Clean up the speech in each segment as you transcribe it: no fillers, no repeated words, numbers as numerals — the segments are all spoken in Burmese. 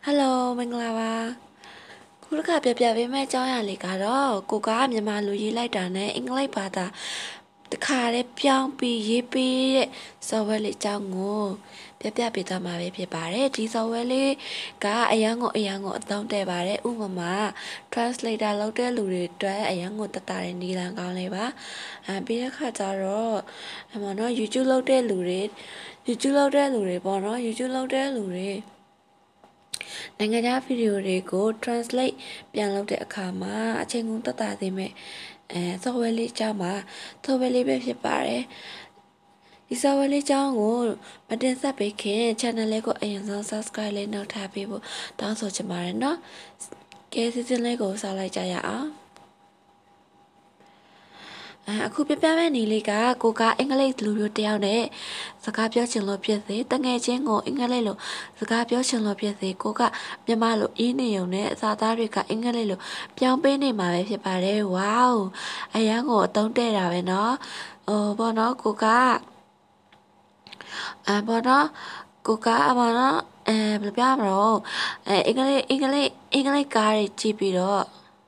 ဟယ်လိုမင်္ဂလာပါခုတစ်ခါပြပေးမယ့်အကြောင်းအရာလေးကတော့ကိုကမြန်မာလူရေးလိုက်တာနဲ့အင်္ဂလိပ်ဘာသာတခါတည်းပြောင်းပြီးရေးပေးတဲ့ software လေးအကြောင်းကိုပြပေးသွားမှာပဲဖြစ်ပါတယ်ဒီ software လေးကအရန်ကိုအသုံးတဲ့ပါတယ်ဥပမာ translator လုပ်တဲ့လူတွေအတွက်အရန်ကိုတတတဲ့နည်းလမ်းကောင်းလေးပါပြီးတဲ့ခါကျတော့YouTube လုပ်တဲ့လူတွေပေါ့နော် YouTube လုပ်တဲ့လူတွေနိုင်ငံခြားဗီဒီယိုတွေကို translate ပြန်လုပ်တဲ့အခါမှာအချိန်ကုန်သက်သာစေမဲ့software လေးအကြောင်းမှာ software လေးပဲဖြစ်ပါတယ်ဒီ software လေးအကြောင်းကိုမတင်ဆက်ပေးခင် channel လေးကိုအရင်ဆုံး subscribe လေးနှုတ်ထားပေးဖို့တောင်းဆိုချင်ပါတယ်နော်ကဲစီစဉ်လေးကိုစလိုက်ကြရအောင်အခုပြမယ့်နေလေးကကိုကအင်္ဂလိပ်လူမျိုးတယောက်နဲ့စကားပြောချင်လို့ဖြစ်စေတငယ်ချင်းကိုအင်္ဂလိပ်လိုစကားပြောချင်လို့ဖြစ်စေကိုကမြန်မာလိုအင်းနေုံနဲ့အစာသားတွေကအင်္ဂလိပ်လိုပြောင်းပေးနေမှာပဲဖြစ်ပါတယ်ဝေါအရန်ကိုအသုံးတဲ့တာပဲเนาะဘောနော်ကိုကဘောနော်ကိုကဘောနော်ဘယ်လိုပြောမလို့အင်္ဂလိပ်ကားတွေကြည့်ပြီးတော့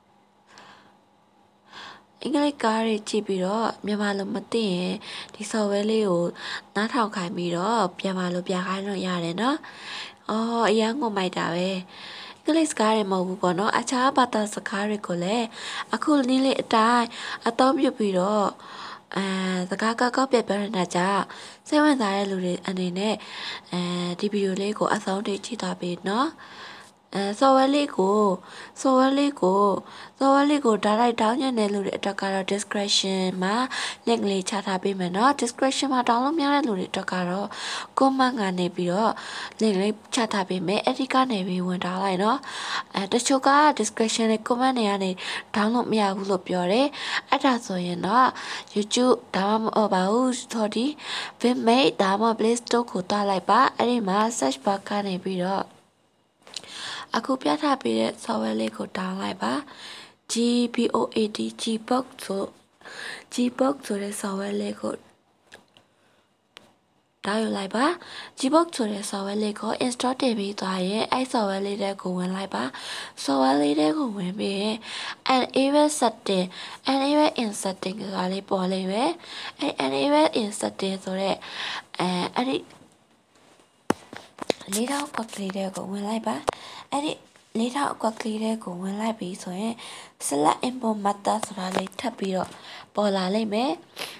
အင်္ဂလိပ်ကားတွေကြည့်ပြီးတော့မြန်မာလိုမသိရင်ဒီ software လေးကိုနားထောင်ခိုင်းပြီးတော့မြန်မာလိုပြခိုင်းလို့ရတယ်เนาะအရန်ကိုမိုက်တာပဲအင်္ဂလိပ်စကားတွေမဟုတ်ဘူးပေါ့နော်အခြားဘာသာစကားတွေကိုလည်းအခုနည်းလေးအတိုင်းအသုံးပြုပြီးတော့စကားကောက်ပြပြနေတာကြောင့်စိတ်ဝင်စားတဲ့လူတွေအနေနဲ့ဒီဗီဒီယိုလေးကိုအဆုံးထိကြည့်သွားပြီเนาะsoftware လေးကိုဒါရိုက်ဒေါင်းညံ့တဲ့လူတွေအတွက်ကတော့ description မှာ link လေးချထားပေးမယ်เนาะ description မှာ download များတဲ့လူတွေအတွက်ကတော့ comment ကနေပြီးတော့ link လေးချထားပေးမယ်အဲ့ဒီကနေပြီးဝင်ထားလိုက်เนาะတချို့က description နဲ့ comment တွေကနေ download မရဘူးလို့ပြောတယ်အဲ့ဒါဆိုရင်တော့ YouTube ဒါမှမဟုတ်ပါဘူး sorry Vimeo ဒါမှ Play Store ကိုတွားလိုက်ပါအဲ့ဒီမှာ search bar ကနေပြီးတော့အခုပြထားပေးတဲ့ software လေးကို down လိုက်ပါ GBOAD Gbox ဆိုတဲ့ software လေးကိုတောက်ယူလိုက်ပါ Gbox ဆိုတဲ့ software လေးကို install တင်ပြီးသွားရင်အဲ့ software လေးတွေကိုဝင်လိုက်ပါ software လေးတွေကိုဝင်ပြီးရင် enable in setting ဆိုတာလေးပေါ်လိမ့်မယ်အဲ့ enable in setting ဆိုတဲ့အဲ့ဒီလေးထောက်ကွက်ကလေးတွေကိုဝင်လိုက်ပါအဲ့ဒီလေးထောက်ကွက်ကလေးတွေကိုဝင်လိုက်ပြီးဆိုရင် select import method ဆိုတာလေးထပ်ပြီးတော့ပေါ်လာလိမ့်မယ်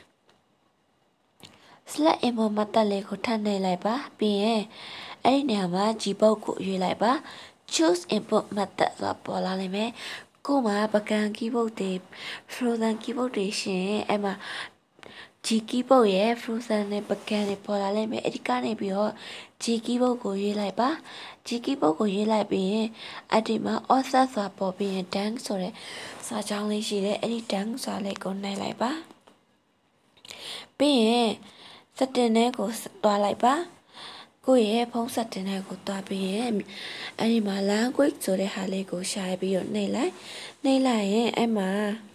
select import method လေးကိုထပ်နှိပ်လိုက်ပါပြီးရင်အဲ့ဒီနေရာမှာ Gbox ကိုရွေးလိုက်ပါ choose import method ဆိုတာပေါ်လာလိမ့်မယ်ကိုမှာပကံ keyboard တွေ frozen keyboard တွေရှင်အဲ့မှာG keyboard ရဲ့ frozen နဲ့ပကံတွေပေါ်လာလိမ့်မယ်အဲ့ဒီကနေပြီးတော့ G keyboard ကိုရွေးလိုက်ပါ G keyboard ကိုရွေးလိုက်ပြီးရင်အဲ့ဒီမှာ offset ဆိုတာပေါ်ပြီးရင် done ဆိုတဲ့စာကြောင်းလေးရှိတယ်အဲ့ဒီ done ဆိုတာလေးကိုနှိပ်လိုက်ပါပြီးရင် setting ကိုတွားလိုက်ပါကိုယ့်ရဲ့ဖုန်း setting ကိုတွားပြီးရင်အဲ့ဒီမှာ language ဆိုတဲ့ဟာလေးကိုရှာပြီးတော့နှိပ်လိုက်ရင်အဲ့မှာ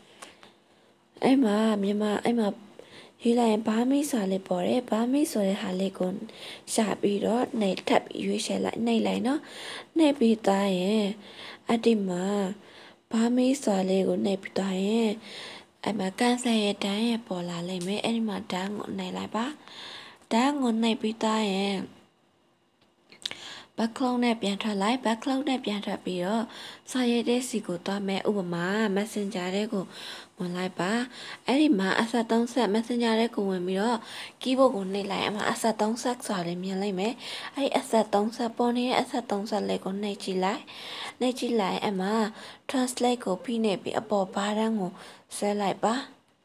မြန်မာအဲ့မှာရေးလိုက်ရင်ဘာမီစာလေးပေါ်တယ်ဘာမီဆိုတဲ့ဟာလေးကိုရှာပြီးတော့နှိပ်ထပ်ပြီးရွေးချယ်လိုက်နှိပ်လိုက်နော်နှိပ်ပြီးသားရင်အဲ့ဒီမှာဘာမီစာလေးကိုနှိပ်ပြီးသားရင်အဲ့မှာကန်ဆယ်ရဲ့တန်းရဲ့ပေါ်လာလိမ့်မယ်အဲ့ဒီမှာတန်းကိုနှိပ်လိုက်ပါတန်းကိုနှိပ်ပြီးသားရင် background နဲ့ပြန်ထွက်လိုက် background နဲ့ပြန်ထွက်ပြီးတော့စာရေးတဲ့စီကိုတွားမယ်ဥပမာ messenger တွေကိုဝင်လိုက်ပါအဲ့ဒီမှာအဆက်3ဆက် messenger တွေကိုဝင်ပြီးတော့ keyboard ကိုနှိပ်လိုက်အမှအဆက်3ဆက်ဆိုတာလေးမြင်လိုက်မယ်အဲ့ဒီအဆက်3ဆက်ပေါ်နေတဲ့အဆက်3ဆက်လေးကိုနှိပ်ကြည့်လိုက်အမှ translate ကိုဖိနေပြီးအပေါ်ဘားတန်းကိုဆွဲလိုက်ပါ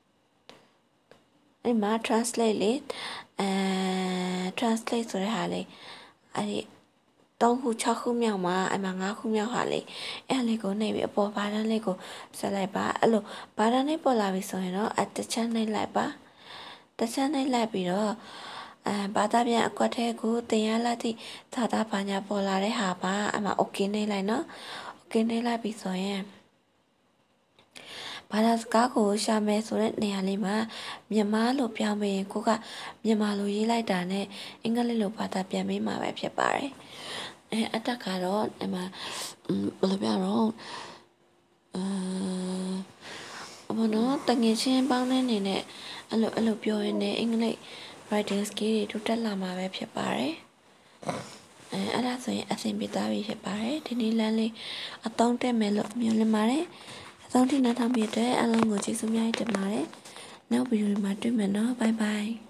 အဲ့မှာ translate လေးtranslate ဆိုတဲ့ဟာလေးအဲ့ဒီ3ခု6ခုမြောက်မှာအဲ့မှာ5ခုမြောက်ဟာလေးအဲ့လေးကိုနှိပ်ပြီးအပေါ်ဘားတန်းလေးကိုဆက်လိုက်ပါအဲ့လိုဘားတန်းလေးပေါ်လာပြီဆိုရင်တော့တစ်ချက်နှိပ်လိုက်ပါတစ်ချက်နှိပ်လိုက်ပြီးတော့ဘာသာပြန်အကွက်ထဲကိုတင်ရလာသည့်သာသာဘာညာပေါ်လာတဲ့ဟာပါအဲ့မှာ okay နှိပ်လိုက်နော် okay နှိပ်လိုက်ပြီဆိုရင်ဘာသာစကားကိုရှာမယ်ဆိုတဲ့နေရာလေးမှာမြန်မာလို့ပြောင်းပြီးကိုကမြန်မာလိုရေးလိုက်တာနဲ့အင်္ဂလိပ်လိုဘာသာပြန်ပေးမှာပဲဖြစ်ပါတယ်အတက်ကတော့ဘယ်လိုပြောတော့ဘာနော်တငယ်ချင်းပေါင်းတဲ့အနေနဲ့အဲ့လိုပြောရင်းနဲ့အင်္ဂလိပ် writing skill တွေတိုးတက်လာမှာပဲဖြစ်ပါတယ်အဲ့ဒါဆိုရင်အဆင်ပြေသွားပြီဖြစ်ပါတယ်ဒီနေ့လမ်းလေးအသုံးတက်မယ်လို့မျှော်လင့်ပါတယ်အဆုံးထိနားထောင်ပြတဲ့အလုံးကိုကျေးဇူးများတင်ပါတယ်နောက်ဗီဒီယိုမှာတွေ့မယ်နော်ဘိုင်ဘိုင်